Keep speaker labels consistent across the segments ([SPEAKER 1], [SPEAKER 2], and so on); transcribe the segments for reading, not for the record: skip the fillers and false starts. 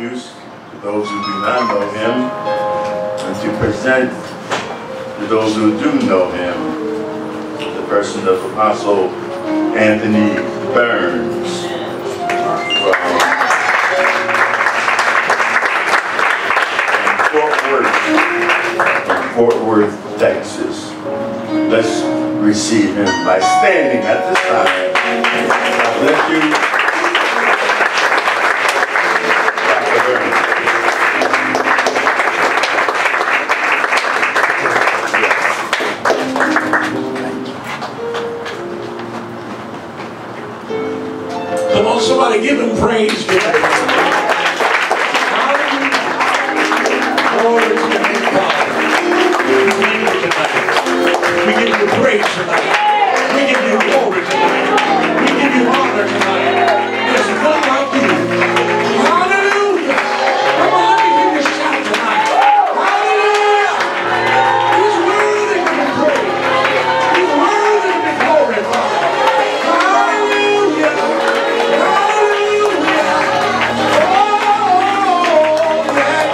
[SPEAKER 1] introduce to those who do not know him, and to present to those who do know him the person of Apostle Anthony Burns from Fort Worth, Texas. Let's receive him by standing at this time. God bless you.
[SPEAKER 2] Come on, somebody give him praise. We give you praise tonight. We give you glory tonight. We give you honor tonight. There's none like you. Hallelujah. Come on, let me hear you shout tonight. Hallelujah. He's worthy to be praised. He's worthy to be glorified. Hallelujah. Hallelujah. Oh,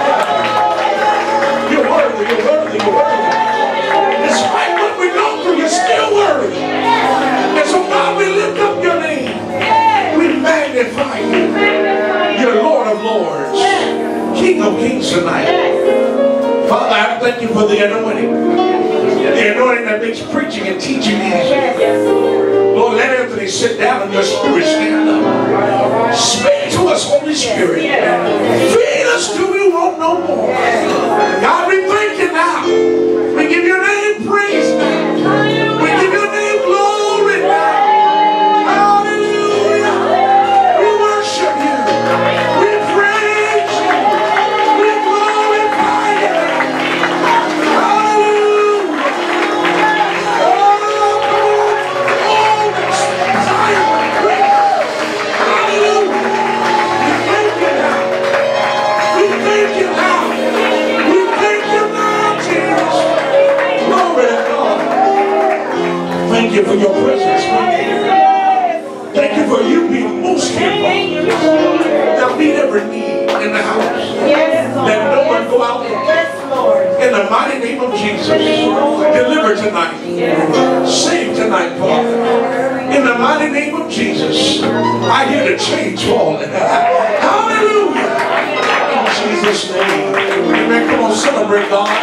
[SPEAKER 2] yeah. You're worthy, you're worthy, you're worthy. Despite what we go through, you're still worthy. And so God, we lift up your name. We magnify you. You're Lord of Lords, King of Kings tonight. Father, I thank you for the anointing. The anointing that makes preaching and teaching easy. Lord, let Anthony sit down and your spirit stand up. Speak to us, Holy Spirit. Feed us till we want no more. God, we thank you now. We give your name praise now. We give your name glory now. Hallelujah. We worship you. We praise you. We glorify you. Hallelujah. Oh, come on. Oh, Zion. Hallelujah. We thank you now. We thank you now. We thank you now, Jesus. Glory to God. Thank you for your presence. Thank you for you being most here. Now meet every need in the house. Let no one go out. In the mighty name of Jesus. Deliver tonight. Save tonight, Father. In the mighty name of Jesus. I hear the chains falling. Hallelujah. In Jesus' name. Amen. Come on, celebrate God.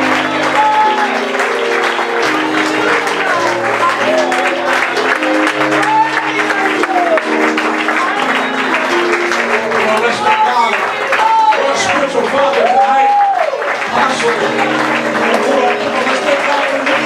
[SPEAKER 2] Spiritual Father tonight, Apostle. Come on, let's take God for me.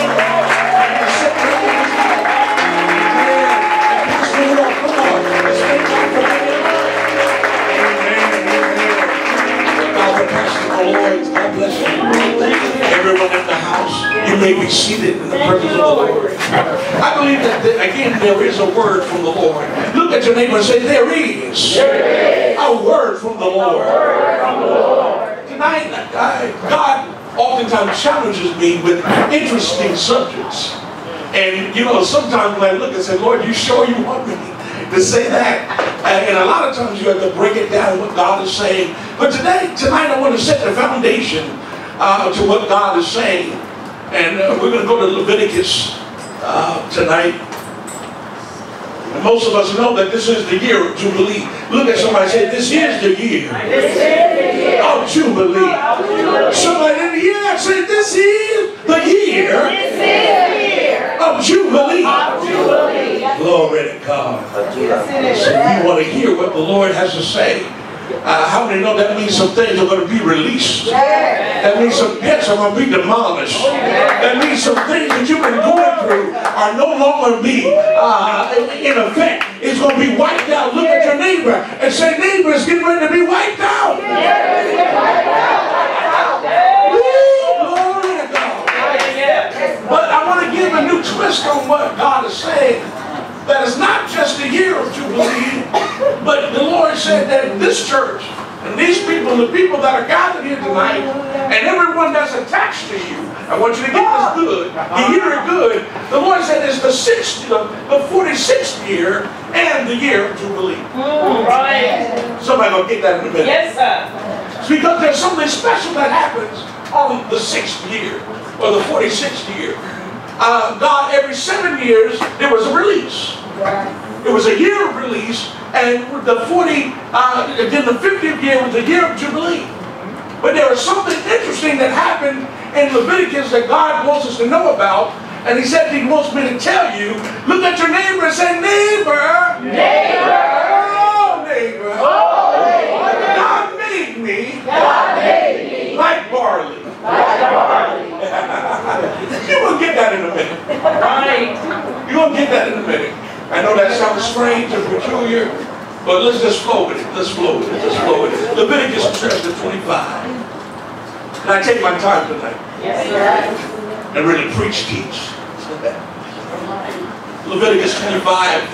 [SPEAKER 2] Pastor, come on, let's take God for me. Amen, amen. God for Pastor Lloyd, God bless you. Everyone in the house, you may be seated in the presence of the Lord. I believe that, again, there is a word from the Lord. Look at your neighbor and say, there is a word from the Lord. Tonight, God oftentimes challenges me with interesting subjects. And, you know, sometimes when I look and say, Lord, you sure you want me to say that? And a lot of times you have to break it down what God is saying. But tonight I want to set the foundation to what God is saying. And we're going to go to Leviticus tonight. And most of us know that this is the year of Jubilee. Look at somebody and say, this is the year of Jubilee. Somebody in the year say, this is the year of Jubilee. Glory to God. So we want to hear what the Lord has to say. How many know that means some things are going to be released? That means some debts are going to be demolished. That means some things that you've been going through are no longer be in effect. It's going to be wiped out. Look at your neighbor and say, neighbor, it's getting ready to be wiped out. Glory to God. But I want to give a new twist on what God is saying. That is not just the year of Jubilee, but the Lord said that this church and these people, the people that are gathered here tonight, and everyone that's attached to you, I want you to get this good. You hear it good. The Lord said it's the 46th year and the year of Jubilee.
[SPEAKER 3] Right.
[SPEAKER 2] Somebody gonna get that in a minute.
[SPEAKER 3] Yes, sir.
[SPEAKER 2] It's because there's something special that happens on the 6th year or the 46th year. God, every 7 years, there was a release. It was a year of release, and the 50th year was the year of Jubilee. But there was something interesting that happened in Leviticus that God wants us to know about, and He said He wants me to tell you. Look at your neighbor and say, neighbor.
[SPEAKER 3] Neighbor.
[SPEAKER 2] Oh, neighbor.
[SPEAKER 3] Oh, neighbor.
[SPEAKER 2] God made me.
[SPEAKER 3] God made me.
[SPEAKER 2] Like barley.
[SPEAKER 3] Like barley.
[SPEAKER 2] You're going to get that in a minute.
[SPEAKER 3] Right.
[SPEAKER 2] You're going to get that in a minute. I know that sounds strange and peculiar, but let's just flow with it. Let's flow with it. Let's flow with it. Leviticus chapter 25. And I take my time tonight.
[SPEAKER 3] Yes, sir.
[SPEAKER 2] And really preach, teach. Leviticus 25.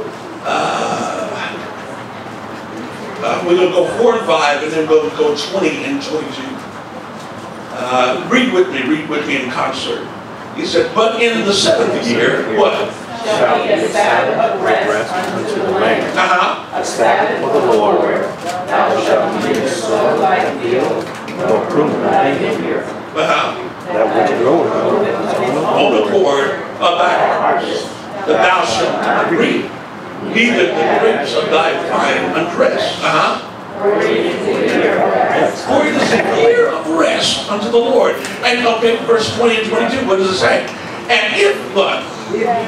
[SPEAKER 2] We're going to go 4 and 5, and then we'll go 20 and 22. Read with me in concert. He said, but in the 7th year, what?
[SPEAKER 3] Shall be a Sabbath of rest unto the land. A Sabbath for the Lord. Thou shalt neither sow thy field, nor prune thy vineyard.
[SPEAKER 4] That which groweth
[SPEAKER 2] on the cord of thy harvest, that thou shalt not reap, neither the grapes of thy vine undress.
[SPEAKER 3] For it is a year of rest.
[SPEAKER 2] For it is a year of rest unto the Lord. And okay, verse 20 and 22, what does it say? And if what?
[SPEAKER 4] What shall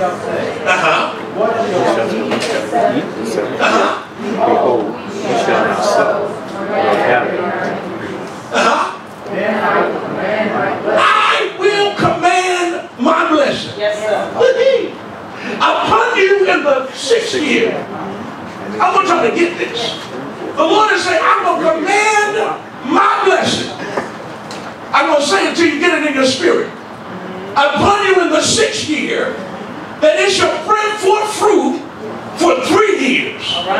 [SPEAKER 4] behold, ye shall not sow, nor gather.
[SPEAKER 2] I will command my blessing.
[SPEAKER 3] Yes, sir.
[SPEAKER 2] Upon you in the 6th year. I want y'all to get this. The Lord is saying, I'm going to command my blessing. I'm going to say it till you get it in your spirit. Upon you in the 6th year, that it shall bring forth fruit for 3 years.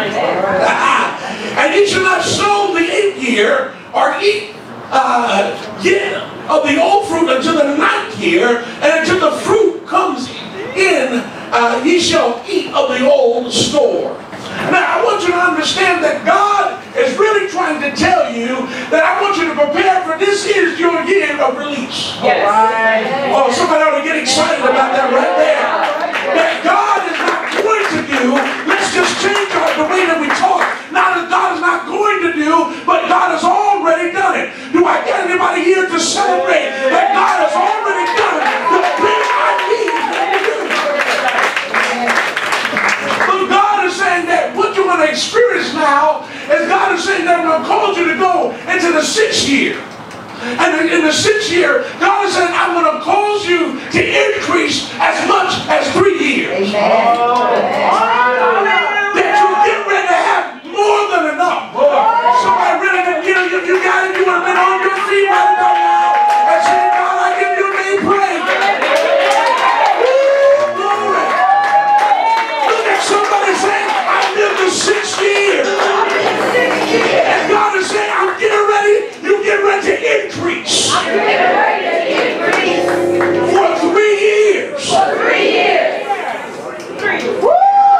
[SPEAKER 2] And you shall not sow the 8th year or eat yet of the old fruit until the 9th year, and until the fruit comes in, ye shall eat of the old store. Now, I want you to understand that God is really trying to tell you that I want you to prepare for this is your year of release.
[SPEAKER 3] Yes.
[SPEAKER 2] Oh, somebody ought to get excited about that right there. That God is not going to do, let's just change the way that we talk. Not that God is not going to do, but God has already done it. Do I get anybody here to celebrate that God has already done it? The thing I need him to do. But God is saying that what you're going to experience now is God is saying that I'm going to cause you to go into the 6th year. And in the 6th year, God is saying, I'm going to cause you to increase as much as 3 years. That you get ready to have more than enough. Somebody really didn't get it. If you got it, you would have been on your feet right about now and saying, God, I give you a name praise. Glory. Look at somebody saying, I'm in the 6th year. And God is saying, I'm getting ready. You get ready to increase.
[SPEAKER 3] I'm getting ready to increase.
[SPEAKER 2] For 3 years.
[SPEAKER 3] For 3 years. 3. Woo!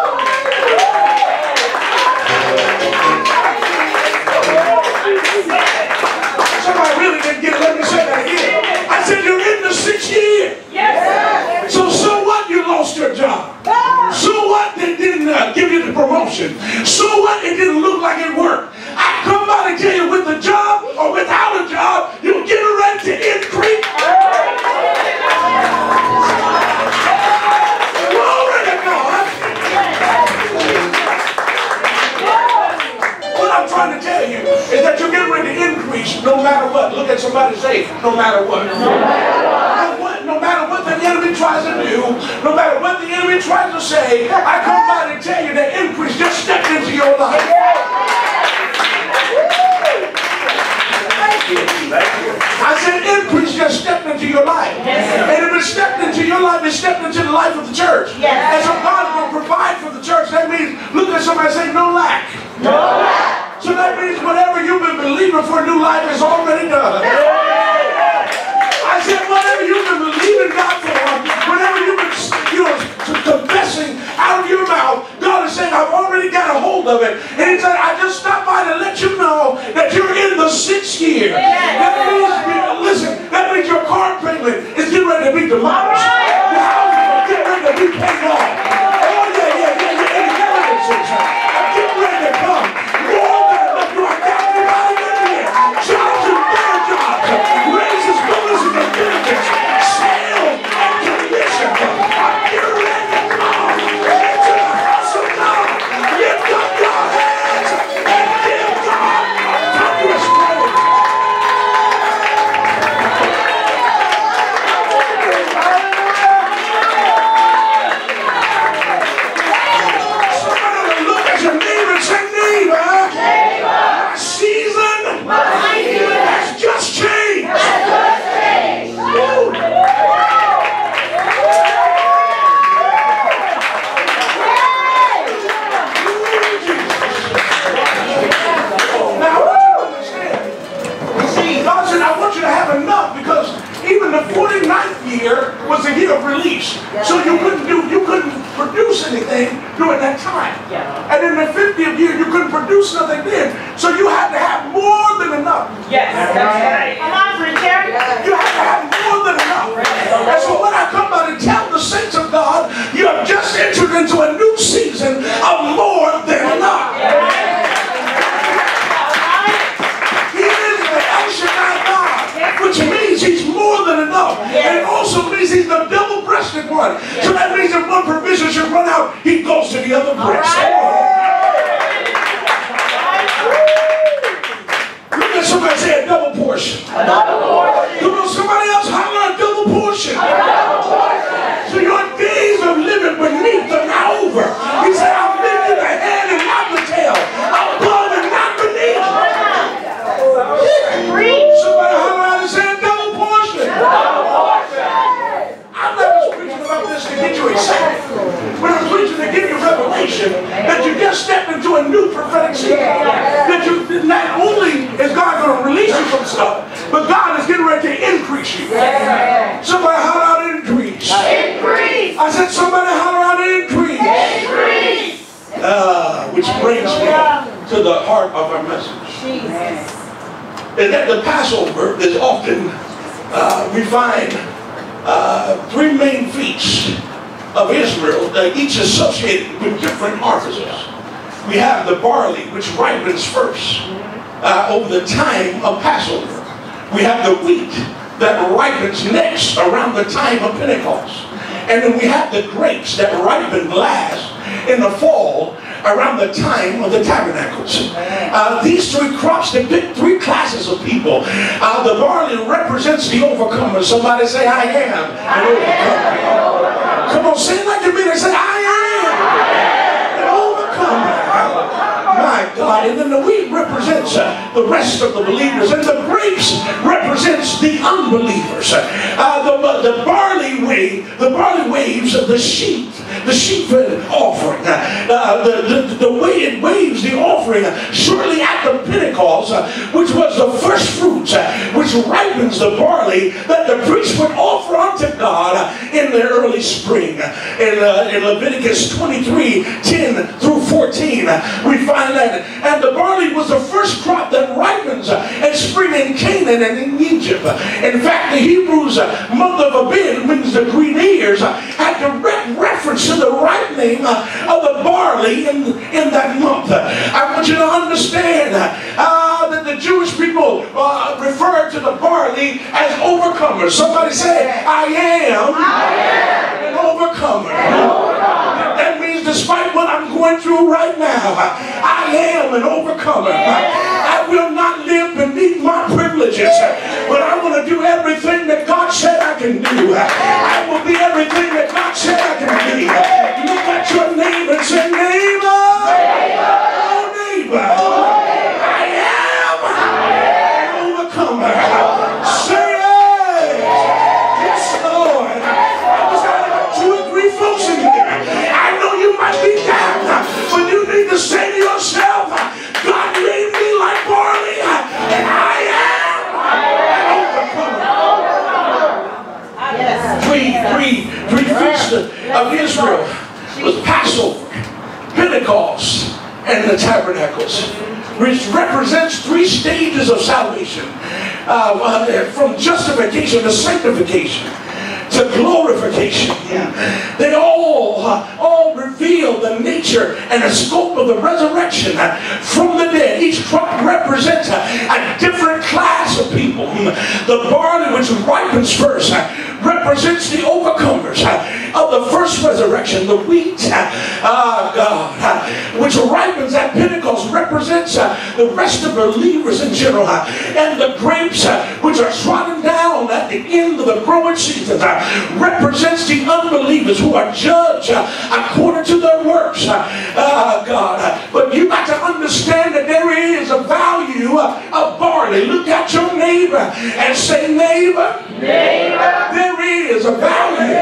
[SPEAKER 2] Somebody really didn't get it. Let me say that again. I said you're in the 6th year.
[SPEAKER 3] Yes,
[SPEAKER 2] So what? You lost your job. So what? They didn't give you the promotion. So what? It didn't look like it worked. I come by to tell you, with a job or without a job, you're getting ready to increase. Glory to God. What I'm trying to tell you is that you're getting ready to increase no matter what. Look at somebody, say, no matter what. No matter what the enemy tries to do, no matter what the enemy tries to say, I come by to tell you that increase just stepped into your life. I said increase just stepped into your life. And if it stepped into your life, it stepped into the life of the church. And so God will provide for the church. That means, look at somebody and say, no lack.
[SPEAKER 3] No lack.
[SPEAKER 2] So that means whatever you've been believing for new life is already done. I said, whatever you've been believing God for, whatever you've been, confessing out of your mouth, God is saying, I've already got a hold of it. And he said, I just stopped by to let you know that you're in the 6th year. That means, listen, that means your car payment is getting ready to be demolished. Your house is getting ready to be paid off. Oh, yeah. Inheritances are getting ready to come. More than enough. You are getting everybody in here. Jobs and better jobs. Raises, bonuses, and benefits. Sales and commission. I'm getting ready to come into the house of God. Lift up your hands and give God thunderous praise. Somebody look at your neighbor and say, neighbor, my season has just changed. Woo. Now, I want you to understand. God said, I want you to have enough because even the 49th year was the year of release. So you couldn't produce anything during that time. And in the 50th year, you couldn't produce nothing then. So you had to have more than enough.
[SPEAKER 5] Yes, that's right. Come on, preacher.
[SPEAKER 2] You have to have more than enough. And so when I come by to tell the saints of God, you have just entered into a new season of more than enough. Which means he's more than enough. And it also means he's the double-breasted one. So that means if one provision should run out, he goes to the other breast. Look at somebody say a double portion. A double portion. Come on, somebody else holler a double portion. A double portion. So your days of living beneath are now over. He said, I'll make you the head and not the tail. Above and not beneath. Somebody holler out and say a double portion. Double portion. I'm not just preaching about this to get you excited, but I'm preaching to give you revelation that you just stepped into a new prophetic season. That you not only is God going to release you from stuff, but God is getting ready to increase you. Somebody holler out increase. Increase. I said somebody holler out increase. Increase. Which brings me to the heart of our message. Jesus. And at the Passover is often, we find 3 main feasts of Israel, each associated with different harvests. We have the barley, which ripens first over the time of Passover. We have the wheat that ripens next around the time of Pentecost. And then we have the grapes that ripen last in the fall around the time of the tabernacles. These 3 crops depict 3 classes of people. The barley represents the overcomer. Somebody say, I am an overcomer. Come on, say it like you mean it. Say, I am an overcomer. My God. And then the wheat represents the rest of the believers. And the grapes represents the unbelievers. The barley waves the sheep offering. The way it waves the offering shortly after Pentecost, which was the first fruits, which ripens the barley that the priest would offer unto God in the early spring. In Leviticus 23:10 through 14, we find that. And the barley was the first crop that ripens in spring in Canaan and in Egypt. In fact, the Hebrews' month of Abib, means the green ears, had direct reference to the ripening of the barley in that month. I want you to understand that the Jewish people referred to the barley as overcomers. Somebody say, I am an overcomer. That means despite what I'm going through right now, I am an overcomer. I will not live beneath my privileges, but I want to do everything that God said I can do. I will be everything that God said I can be. Look at your neighbor and say, neighbor, oh neighbor, I am an overcomer. Say it. Yes, Lord. I just got 2 or 3 folks in here. I know you might be down, but you need to say to yourself, God made me like barley, and I am an overcomer. which represents 3 stages of salvation. From justification to sanctification to glorification. They all reveal the nature and the scope of the resurrection from the dead. Each crop represents a different class of people. The barley, which ripens first, represents the overcomers of the first resurrection. The wheat, which ripens at Pentecost, represents the rest of the believers in general. And the grapes, which are trodden down at the end of the growing season, represents the unbelievers who are judged according to their works. But you got to understand that there is a value of barley. Look at your neighbor and say, neighbor, there is a value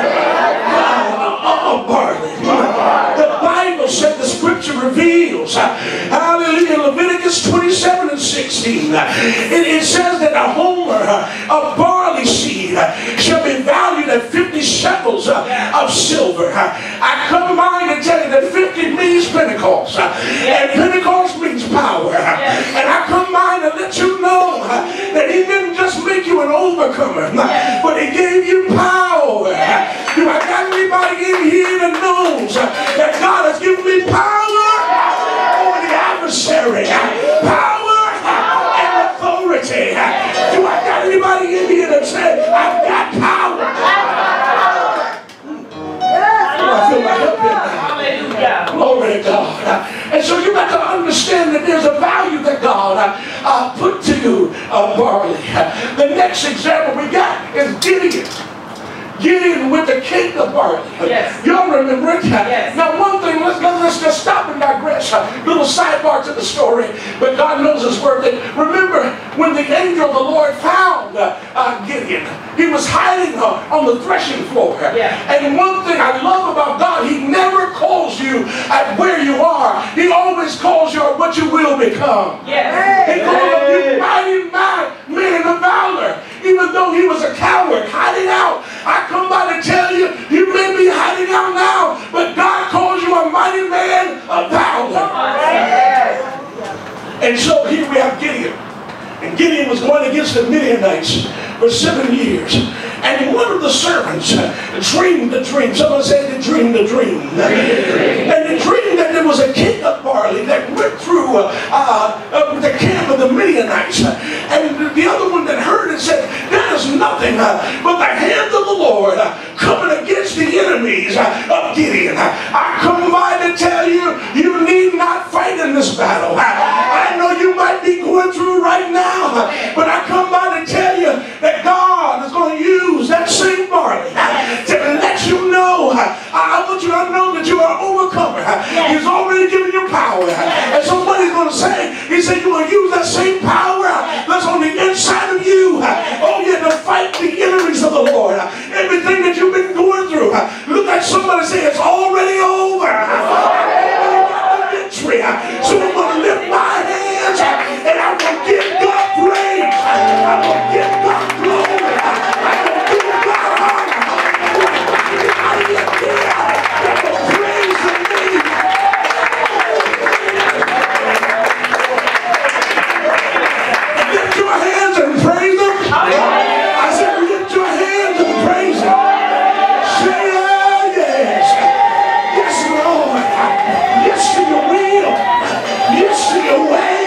[SPEAKER 2] of barley. The Bible said, the scripture reveals, hallelujah, Leviticus 27 and 16. It says that a homer of barley seed shall be valued at 50 shekels of silver. I come by to tell you that 50 means Pentecost, and Pentecost means power. And I come by to let you know that he didn't just make you an overcomer, but he gave you power. Do I got anybody in here that knows that God has given me power over the adversary? Power and authority. Do I got anybody in here that says, I've got power? I feel like help now. Glory to God. And so you got to understand that there's a value that God put to you, barley. The next example we got is Gideon. Gideon with the cake of barley. Y'all remember it? Now one thing, let's just stop and digress. Little sidebar to the story, but God knows his word. Remember when the angel of the Lord found Gideon, he was hiding on the threshing floor. And one thing I love about God, he never calls you at where you are. He always calls you at what you will become. He calls you mighty man of valor. Even though he was a coward hiding out, I come by to tell you, you may be hiding out now, but God calls you a mighty man of valor. And so here we have Gideon. And Gideon was going against the Midianites for 7 years. And one of the servants dreamed the dream. Someone said they dreamed the dream. And they dreamed that there was a cake of barley that went through the camp of the Midianites. And the other one that heard it said, that is nothing but the hand of the Lord coming against the enemies of Gideon. I come by to tell you, you need not fight in this battle. I know you might be going through right now, but I come by to tell you that God is going to use that same barley to let you know. I want you to know that you are an overcomer. He's already given you power. And somebody's going to say, he said you're going to use that same power that's on the inside of you. Oh yeah, to fight the enemies of the Lord. Everything that you've been going through. Look at somebody say, it's already over. Victory. So I'm going to lift my hands and I'm going to give God praise. I'm going to give God glory. I'm going to give God honor. I'm going to praise the name. Lift your hands and praise Him. I said lift your hands and praise Him. Say yes. Yes, Lord. Yes to your will. Yes to your way.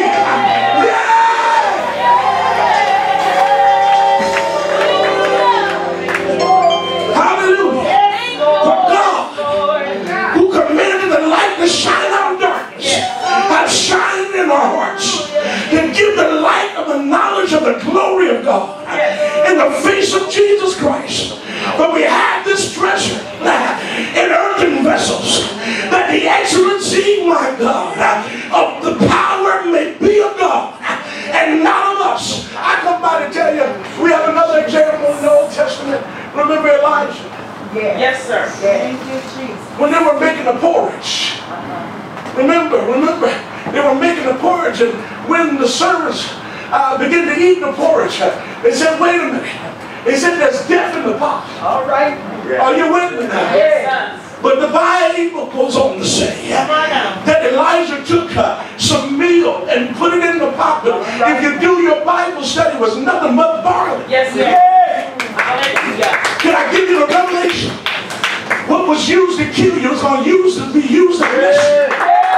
[SPEAKER 2] Hallelujah. For God, who commanded the light to shine out of darkness, has shined in our hearts to give the light of the knowledge of the glory of God in the face of Jesus Christ. But we have this treasure in earthen vessels, that the excellency, my God, of the power may be of God and not of us. I come by to tell you, we have another example in the Old Testament. Remember Elijah?
[SPEAKER 5] Yes, sir.
[SPEAKER 2] When they were making the porridge. Remember, they were making the porridge, and when the servants began to eat the porridge, they said, wait a minute. They said, there's death in the pot.
[SPEAKER 5] All right.
[SPEAKER 2] Are you with me now?
[SPEAKER 5] Yes.
[SPEAKER 2] But the Bible goes on to say that Elijah took some meal and put it in the pot. But if you do your Bible study, it was nothing but barley.
[SPEAKER 5] Yes, sir.
[SPEAKER 2] Can I give you the revelation? What was used to kill you is going to be used to bless you.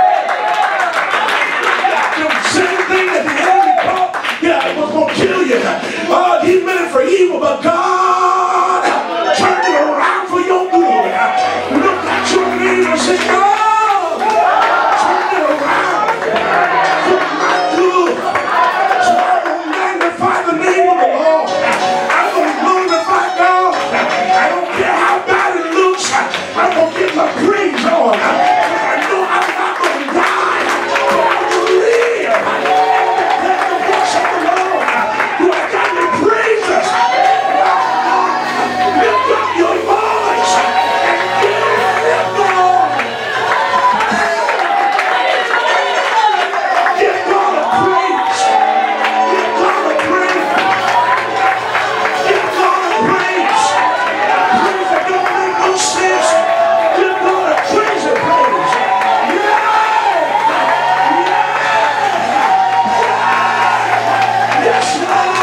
[SPEAKER 2] The same thing that the enemy thought, was going to kill you. He meant it for evil, but God turned it around for your good. Look at your neighbor and say, God, turn it around for my good. So I'm going to magnify the name of the Lord. I'm going to glorify God. I don't care how bad it looks. I'm going to get my praise on. I know I'm not going to die. I'm going to live. Let the voice of the Lord. Do I got any praises? Lift up your voice and give God. Give God a praise. Give God a praise. Give God a praise. Praise that don't make no sense. Give God a praise and praise. Yes, Lord.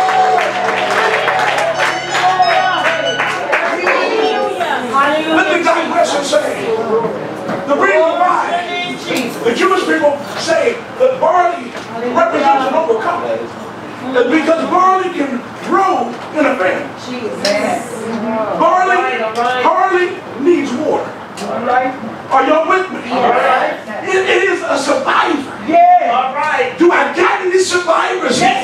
[SPEAKER 2] Let me digress and say, the reason why the Jewish people say that barley represents an overcomer is because barley can grow in a famine. Barley needs water. Are y'all with me? It is a survivor.
[SPEAKER 5] All right.
[SPEAKER 2] Do I got any survivors here?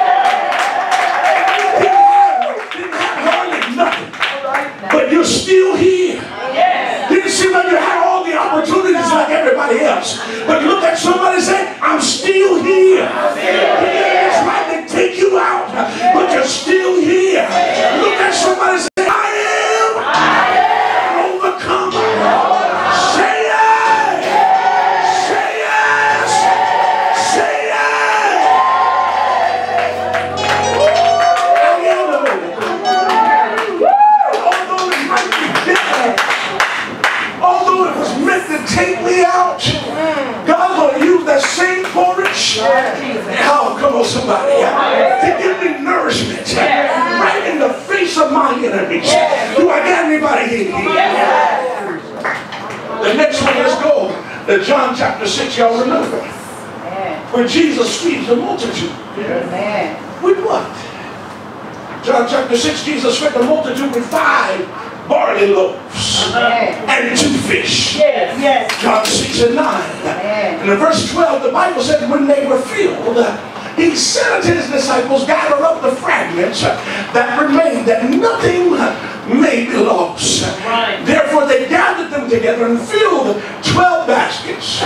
[SPEAKER 2] Didn't have hardly nothing, but you're still here. Didn't seem like you had all the opportunities like everybody else, but look at somebody and say, I'm still here. It's trying to take you out, but you're still here. Look at somebody and say, I am an overcomer. Say yes. Say yes. Say yes. I am an overcomer. Although it might be different, although it was meant to take me out, God's going to use that same porridge. Oh, come on, somebody. To give me nourishment right in the face of my enemies. Do I got anybody in here? The next one, let's go to John chapter 6. Y'all remember? When Jesus feeds the multitude. With what? John chapter 6, Jesus fed the multitude with 5 barley loaves and 2 fish. John 6 and 9. And in verse 12, the Bible said when they were filled, he said unto his disciples, gather up the fragments that remained, that nothing may be lost. Therefore they gathered them together and filled 12 baskets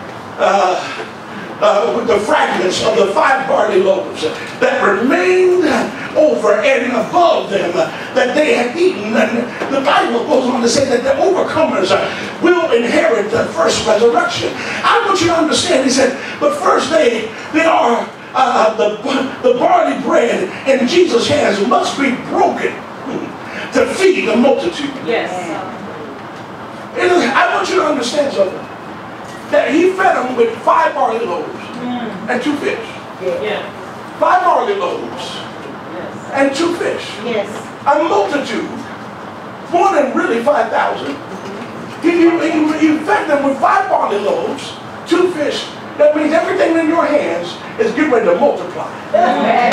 [SPEAKER 2] with the fragments of the 5 barley loaves that remained over and above them that they had eaten. And the Bible goes on to say that the overcomers will inherit the first resurrection. I want you to understand, he said, but first they are the barley bread in Jesus' hands must be broken to feed the multitude. I want you to understand something. That he fed them with 5 barley loaves and 2 fish. 5 barley loaves and 2 fish. A multitude, more than really 5,000. He fed them with 5 barley loaves, 2 fish. That means everything in your hands is getting ready to multiply. I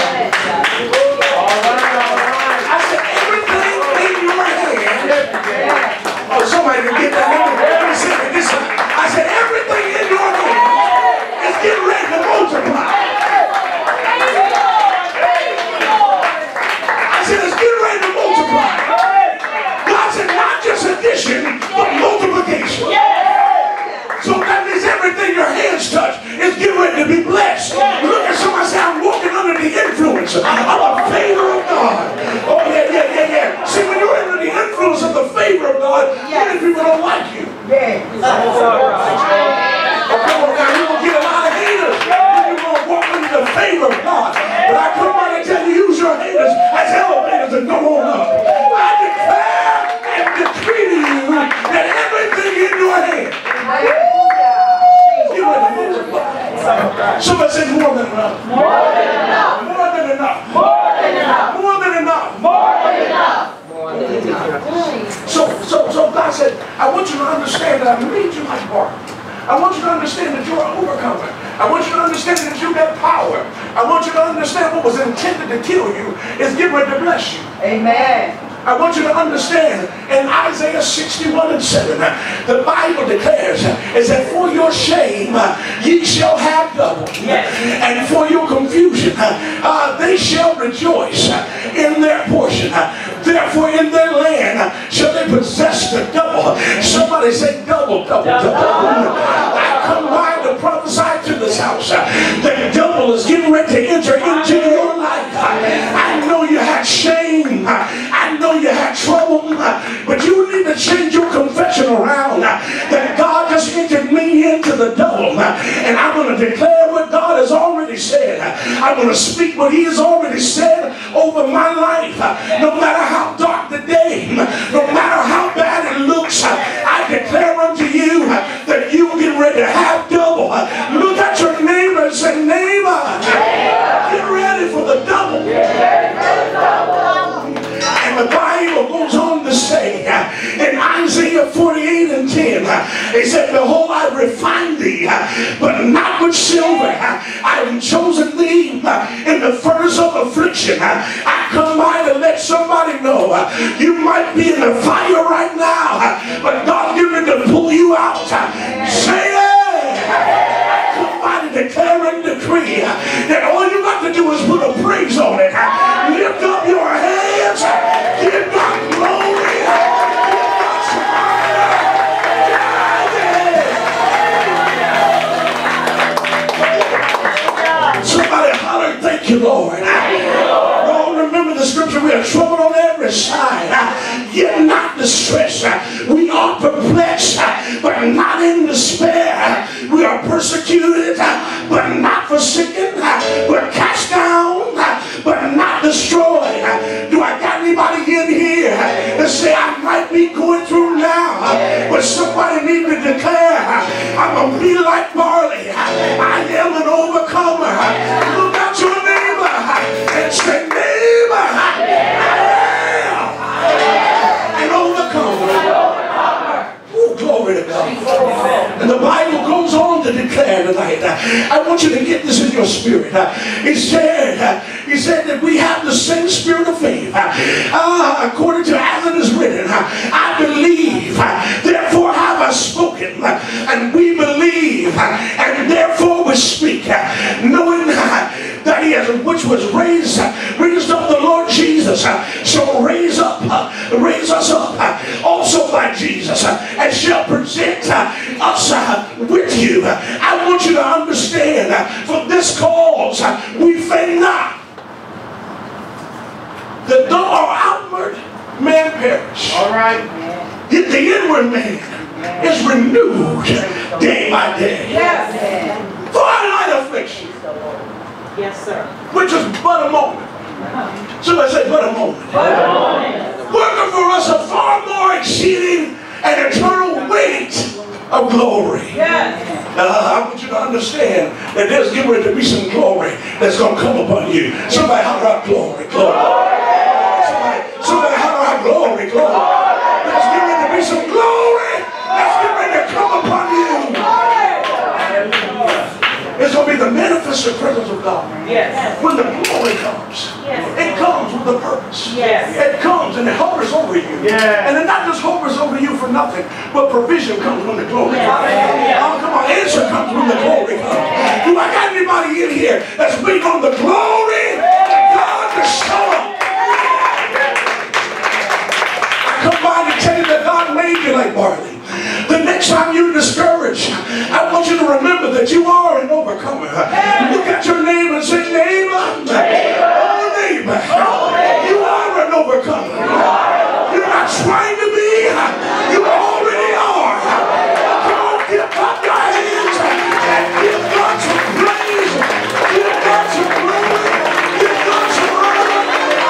[SPEAKER 2] said everything in your hands. Oh, somebody can get that. Let me say it this time. I said everything in your hands is getting ready to multiply. I said it's getting ready to multiply. God said not just addition, but multiplication. So that means everything your hands touch is getting ready to be blessed. Look at somebody say, I'm walking under the influence of a understand that I made you like Barney. I want you to understand that you're an overcomer. I want you to understand that you got power. I want you to understand what was intended to kill you is getting ready to bless you.
[SPEAKER 5] Amen.
[SPEAKER 2] I want you to understand in Isaiah 61 and 7, the Bible declares is that for your shame ye shall have double. Yes. And for your confusion they shall rejoice in their portion. Therefore in their land shall they possess the double. Somebody say double, double, double. I come by to prophesy to this house that double is getting ready to enter into your life. I know you had shame. I know you had trouble, but you need to change your confession around that God just entered me into the double, and I'm going to declare what God has already said. I'm going to speak what He has already said over my life. No matter how dark the day, no matter how bad it looks, I declare unto you that you get ready to have double. Look at your neighbor and say, neighbor, get ready for the double. And the Bible goes on to say in Isaiah 48 and 10, it said, behold, I refine thee, but not with silver. I have chosen thee in the furnace of affliction. I come by to let somebody know you might be in the fire right now, but God is ready to pull you out. Say it. Declare and decree that all you got to do is put a praise on it. Lift up your hands. Give God glory. Give God smile. Somebody holler, thank you, Lord. Oh, remember the scripture, we are troubled on every side, yet not distressed. We are perplexed, but not in despair. We are persecuted, but not forsaken. We're cast down, but not destroyed. Do I got anybody in here that say, I might be going through now, but somebody need to declare, I'm going to be like barley. I am an overcomer. Look at your neighbor and say, neighbor, I am an overcomer. Oh, glory to God. And the Bible goes on to declare tonight. I want you to get this in your spirit. He said that we have the same spirit of faith. According to as it is written, I believe, therefore have I spoken. And we believe, and therefore we speak. Knowing that He has, which was raised up the Lord Jesus, shall raise us up also by Jesus, and shall present us with you. I want you to understand, for this cause we faint not, that though our outward man perish, all right, yet the inward man is renewed day by day. Yes. For our light affliction, yes, sir, which is but a moment. Somebody say, but a moment. Working for us a far more exceeding and eternal weight of glory. Yes. I want you to understand that there's getting ready to be some glory that's going to come upon you. Somebody holler out glory, glory. Somebody holler out glory, glory. There's getting ready to be some glory that's getting ready to come upon you. It's going to be the manifested presence of God. Yes. When the glory comes, yes, it comes with a purpose. Yes. It comes and it hovers over you. Yes. And it not just hovers over you for nothing, but provision comes when the glory comes. Yes. Oh, come on, answer comes when the glory comes. Do I got anybody in here that's waiting on the glory of God to show up? I come by to tell you that God made you like barley. The next time you're discouraged, I want you to remember that you are an overcomer. Look at your neighbor and say, neighbor, oh neighbor, you are an overcomer. You're not trying to be, you already are. Come on, give up your hands and give God some praise. Give God some glory. Give God some honor.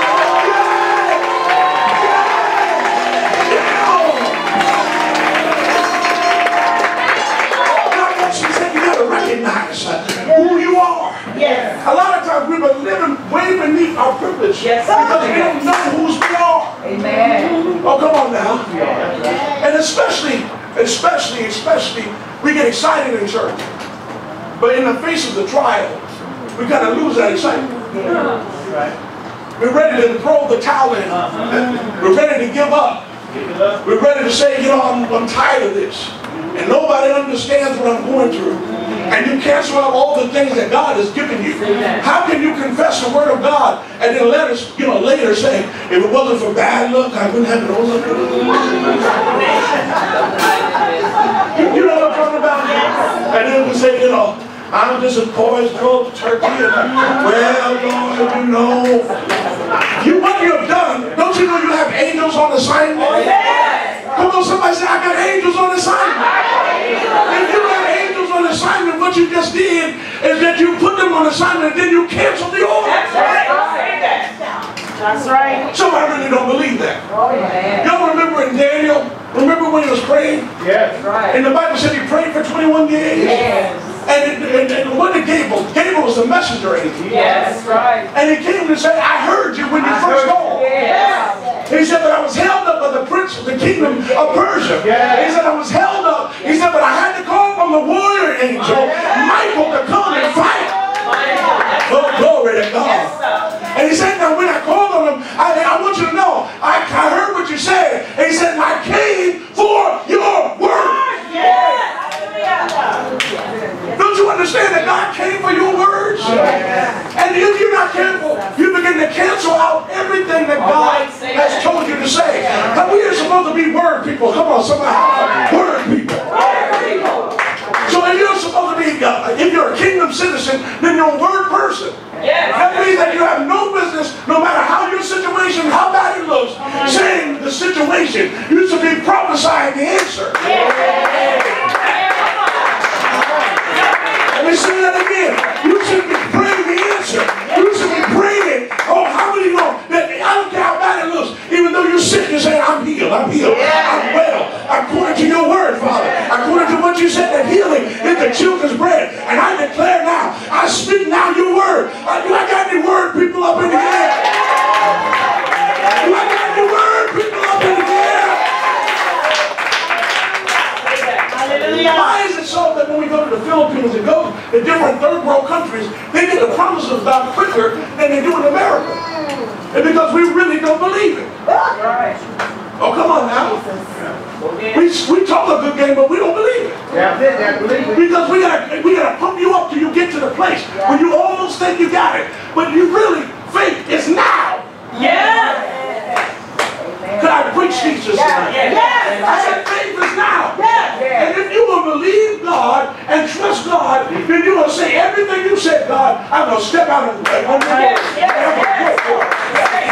[SPEAKER 2] Recognize who you are. Yes. A lot of times we've been living way beneath our privilege, yes, because we don't know whose we are. Amen. Oh, come on now. And especially Especially, we get excited in church. But in the face of the trial, we kind of lose that excitement. We're ready to throw the towel in. We're ready to give up. We're ready to say, you know, I'm tired of this. And nobody understands what I'm going through. And you cancel out all the things that God has given you. How can you confess the word of God and then let us, you know, later say, if it wasn't for bad luck, I wouldn't have it all up. You know what I'm talking about? And then we say, you know, I'm just a poised grilled turkey. And well, Lord, you know. What you have done, don't you know you have angels on assignment? Come on, somebody say, I got angels on assignment. If you have angels on assignment, what you just did is that you put them on assignment and then you cancel the order.
[SPEAKER 5] That's right. That's right.
[SPEAKER 2] Somebody really don't believe that. Y'all remember in Daniel? Remember when he was praying?
[SPEAKER 4] Yes.
[SPEAKER 5] Right.
[SPEAKER 2] And the Bible said he prayed for 21 days.
[SPEAKER 5] Yes.
[SPEAKER 2] And what did Gabriel? Gabriel was the messenger angel.
[SPEAKER 5] Yes, right.
[SPEAKER 2] And he came to say, I heard you when you first called.
[SPEAKER 5] Yes.
[SPEAKER 2] He said, but I was held up by the prince of the kingdom of Persia.
[SPEAKER 4] Yes.
[SPEAKER 2] He said, I was held up. He said, but I had to call on the warrior angel, Michael, to come and fight. Oh, glory to God. And he said, now when I called on him, I want you to know, I heard what you said. And he said, I came for your word. Don't you understand that God came for your words? And if you're not careful, you begin to cancel out everything that God has told you to say. But we are supposed to be word people. Come on, somebody. Word people. So if you're supposed to be, if you're a kingdom citizen, then you're a word person. That means that you have no business, no matter how your situation, how bad it looks, saying the situation. You should be prophesying the answer. Let me say that again. You should be praying the answer. You should be praying. Oh, how many know that I don't care how bad it looks, even though you're sick, you're saying, I'm healed, I'm healed, I'm well, according to your word, Father. According to what you said, that healing is the children's bread. And I declare now, I speak now your word. Do I got any word people up in the air? Do I got any word people up in the air? Why is it so that when we go to the Philippines and go to different third world countries, they get the promises of God quicker than they do in America? And because we really don't believe it. Oh, come on now. We talk a good game, but we don't believe it. Because we gotta pump you up till you get to the place where you almost think you got it. But you really, faith is now. Could I preach Jesus tonight? I said faith is now. And if you will believe God and trust God, then you will say everything you said, God, I'm going to step out of the way. I'm going to go for it.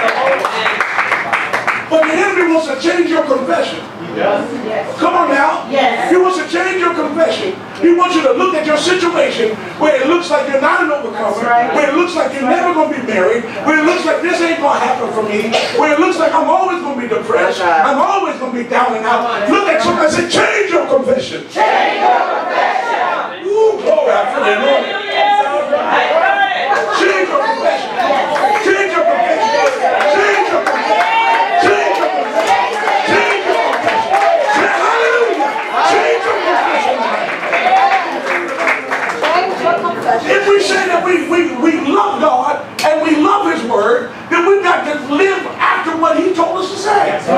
[SPEAKER 2] But the enemy wants to change your confession. Come on now. He wants to change your confession. He wants you to look at your situation where it looks like you're not an overcomer, where it looks like you're never going to be married, where it looks like this ain't going to happen for me, where it looks like I'm always going to be depressed, I'm always going to be down and out. Look at somebody and say, change your confession. Change your confession. Ooh, glory, I feel the anointing. Change your confession. Change your confession. Change your confession. If we say that we love God and we love His Word, then we've got to live after what He told us to say. That's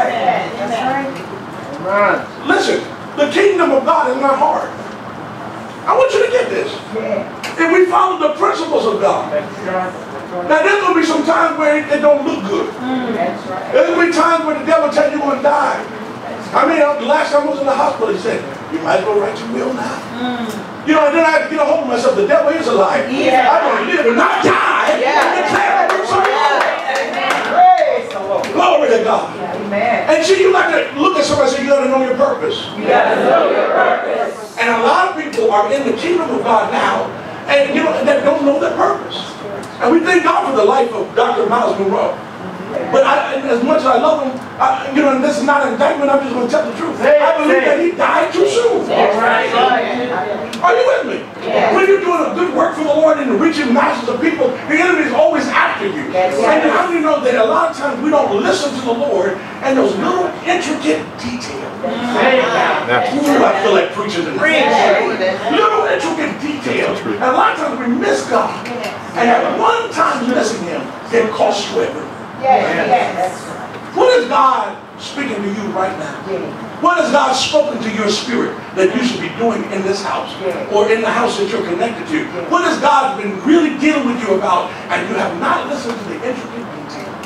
[SPEAKER 2] right. Listen, the kingdom of God is not hard. I want you to get this. If we follow the principles of God. Now there's going to be some times where it don't look good. There's going to be times where the devil tells you you're going to die. I mean, the last time I was in the hospital, he said, you might as well write your will now. You know, and then I had to get a hold of myself. The devil is alive. I'm going to live and not die. And declare the works of the Lord. Glory to God. And see, you like to look at somebody and say, you got to know your purpose. You got to know your purpose. And a lot of people are in the kingdom of God now, and you know, that don't know their purpose. And we thank God for the life of Dr. Miles Monroe. But as much as I love him, you know, and this is not an indictment, I'm just going to tell the truth. I believe that he died too soon. Are you with me? When you're doing a good work for the Lord and reaching masses of people, the enemy is always after you. And how do you know that a lot of times we don't listen to the Lord and those little intricate details. Ooh, I feel like preaching tonight. Little intricate details. And a lot of times we miss God. And at one time missing Him can cost you everything. What is God speaking to you right now? What has God spoken to your spirit that you should be doing in this house or in the house that you're connected to? What has God been really dealing with you about and you have not listened to the intricate details?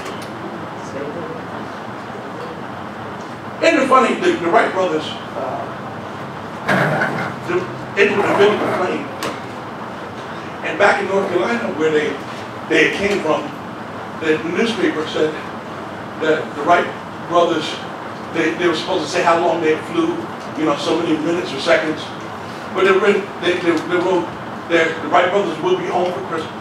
[SPEAKER 2] Isn't it funny, the Wright brothers invented the plane. And back in North Carolina where they came from, the newspaper said that the Wright brothers, they were supposed to say how long they flew, you know, so many minutes or seconds. But they wrote the Wright brothers will be home for Christmas.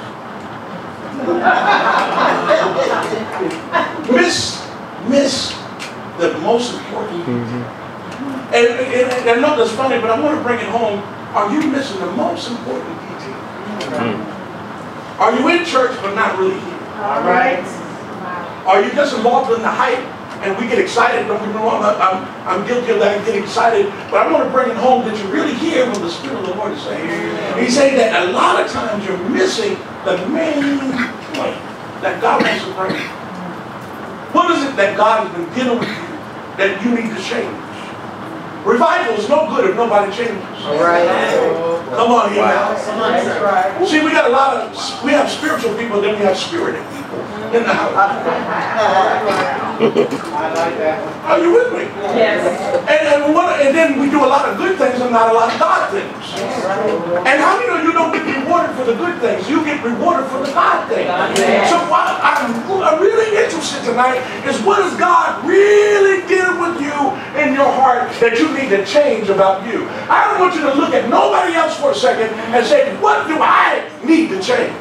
[SPEAKER 2] miss the most important. And I know that's funny, but I want to bring it home. Are you missing the most important detail? Are you in church but not really here?
[SPEAKER 5] All right.
[SPEAKER 2] Are you just involved in the hype and we get excited? Don't get me wrong, I'm guilty of that, I get excited. But I want to bring it home that you really hear what the Spirit of the Lord is saying. He's saying that a lot of times you're missing the main point that God wants to bring. What is it that God has been dealing with you that you need to change? Revival is no good if nobody changes.
[SPEAKER 5] All right.
[SPEAKER 2] Come on here now.
[SPEAKER 5] That's right.
[SPEAKER 2] See, we got a lot of, we have spiritual people, then we have spirited people in the house.
[SPEAKER 5] I like that one.
[SPEAKER 2] Are you with me?
[SPEAKER 5] Yes.
[SPEAKER 2] And then we do a lot of good things and not a lot of God things. And how do you know you don't get rewarded for the good things? You get rewarded for the God things. So what I'm really interested tonight is what is God really dealing with you in your heart that you need to change about you? I don't want you to look at nobody else for a second and say, what do I need to change?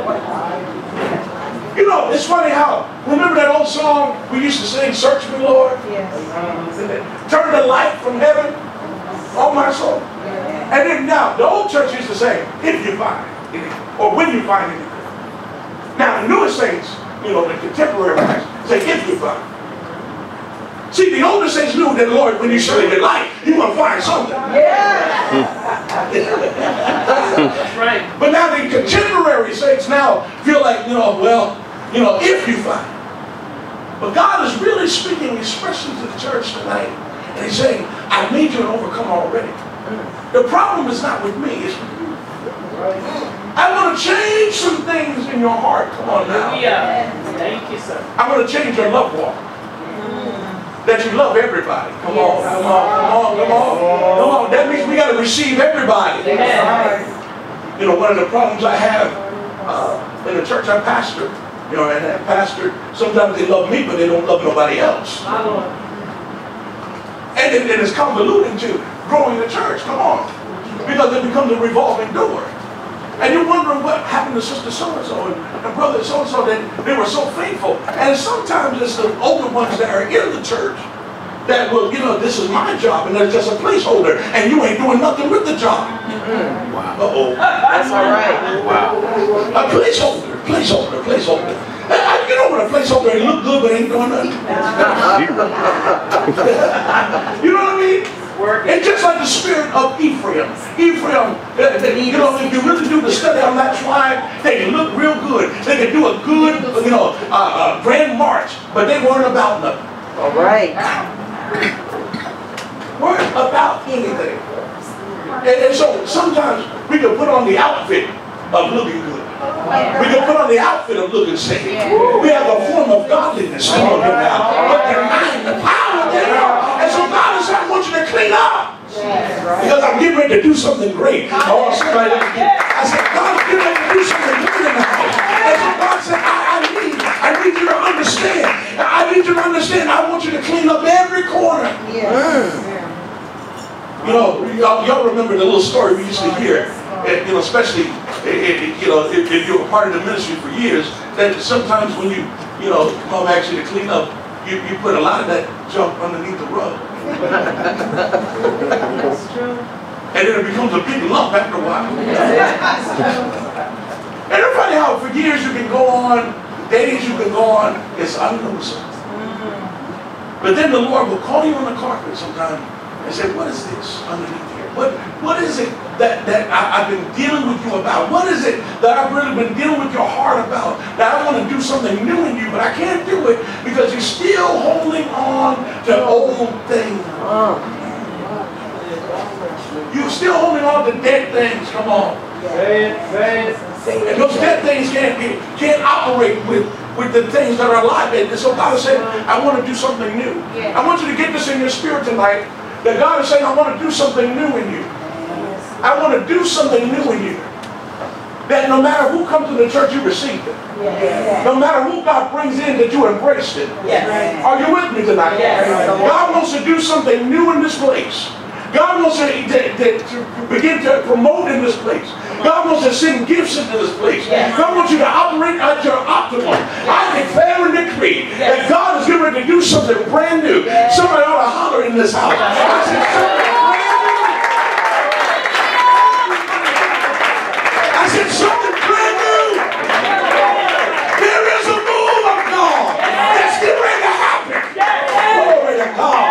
[SPEAKER 2] You know, it's funny how, remember that old song we used to sing, Search Me, Lord?
[SPEAKER 5] Yes.
[SPEAKER 2] Turn the light from heaven on my soul. And then now, the old church used to say, if you find anything, or when you find anything. Now, the newer saints, you know, the contemporary ones, say, if you find. See, the older saints knew that, Lord, when you shine your light, you're going to find something.
[SPEAKER 5] Yeah. That's right.
[SPEAKER 2] But now the contemporary saints now feel like, you know, well, you know, if you find. But God is really speaking, especially to the church tonight. And He's saying, I made you an overcomer already. The problem is not with me, it's with you. I want to change some things in your heart. Come on now.
[SPEAKER 5] Thank you, sir.
[SPEAKER 2] I want to change your love walk. That you love everybody. Come on, come on, come on, come on. Come on. That means we got to receive everybody. You know, one of the problems I have in the church I pastor, you know, and that pastor, sometimes they love me, but they don't love nobody else. And it's convoluting to growing the church. Come on. Because it becomes a revolving door. And you're wondering what happened to Sister So-and-so and Brother So-and-so, that they were so faithful. And sometimes it's the older ones that are in the church that will, you know, this is my job, and they're just a placeholder, and you ain't doing nothing with the job.
[SPEAKER 3] Wow.
[SPEAKER 2] Uh-oh.
[SPEAKER 5] That's all right.
[SPEAKER 3] Wow.
[SPEAKER 2] A placeholder. You know what a placeholder, they look good, but ain't doing nothing. You know what I mean? It's just like the spirit of Ephraim. Ephraim, you know, if you really do the study on that tribe, they can look real good. They can do a good, you know, grand march, but they weren't about nothing.
[SPEAKER 5] All right.
[SPEAKER 2] Weren't about anything. And so sometimes we can put on the outfit of looking good. We can put on the outfit of looking saved. We have a form of godliness on them now, but denying the power thereof. And so God is saying, I want you to clean up. Because I'm getting ready to do something great. I want somebody to I said, God's getting ready to do something great in the house. And so God said, I need you to understand. I need you to understand. I want you to clean up every corner. You know, y'all remember the little story we used to hear, you know, especially, you know, if you were part of the ministry for years, that sometimes when you know, Mom asks you to clean up, you put a lot of that junk underneath the rug.
[SPEAKER 5] That's true.
[SPEAKER 2] And then it becomes a big lump after a while. And it's funny how for years you can go on days you can go on, it's unnoticeable. But then the Lord will call you on the carpet sometime and say, what is this underneath here? What is it that I've been dealing with you about? What is it that I've really been dealing with your heart about? That I want to do something new in you, but I can't do it because you're still holding on to old things. You're still holding on to dead things. Come on. And those dead things can't operate with the things that are alive. And so God is saying, I want to do something new. I want you to get this in your spirit tonight. That God is saying, I want to do something new in you. I want to do something new in you. That no matter who comes to the church, you receive it. No matter who God brings in, that you embraced it. Are you with me tonight? God wants to do something new in this place. God wants to begin to promote in this place. God wants to send gifts into this place. God wants you to operate at your optimum. I declare and decree that God is getting ready to do something brand new. Somebody ought to holler in this house. I said, something brand new. There is a move of God that's getting ready to happen. Glory to God.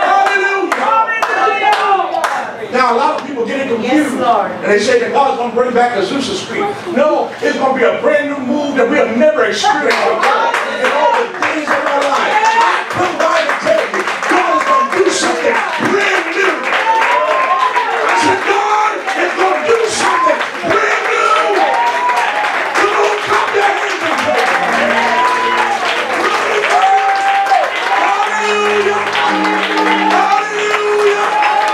[SPEAKER 2] Now, a lot of people get confused, and they say that God's going to bring back Azusa Street. No, it's going to be a brand new move that we have never experienced before in all the days of our life. I come by to tell you, God is going to do something brand new. I said, God is going to do something brand new. Come on, clap your hands and pray. Hallelujah. Hallelujah.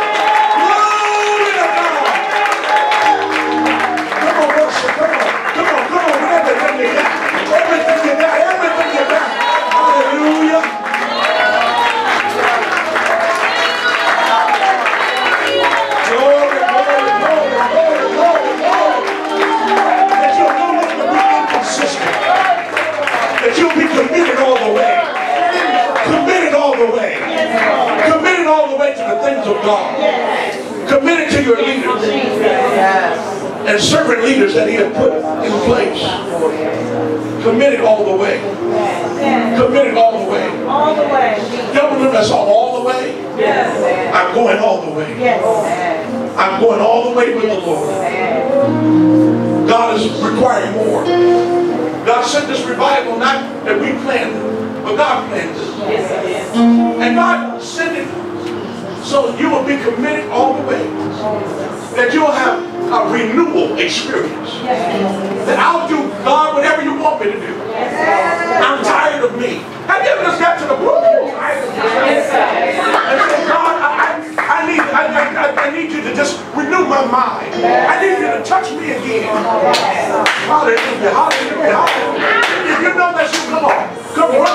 [SPEAKER 2] Committed to your leaders and servant leaders that he had put in place. Committed all the way. Committed all the way.
[SPEAKER 5] All the way.
[SPEAKER 2] Y'all remember that song, All the Way?
[SPEAKER 5] Yes.
[SPEAKER 2] I'm going all the way.
[SPEAKER 5] Yes.
[SPEAKER 2] I'm going all the way with the Lord. God is requiring more. God sent this revival not that we planned it, but God planned it. And God sent it so you will be committed all the way. That you'll have a renewal experience. That I'll do, God, whatever you want me to do. I'm tired of me. Have you ever just got to the point? And say, God, I need you to just renew my mind. I need you to touch me again. Hallelujah, hallelujah, hallelujah. If you know that, you come on. Come on.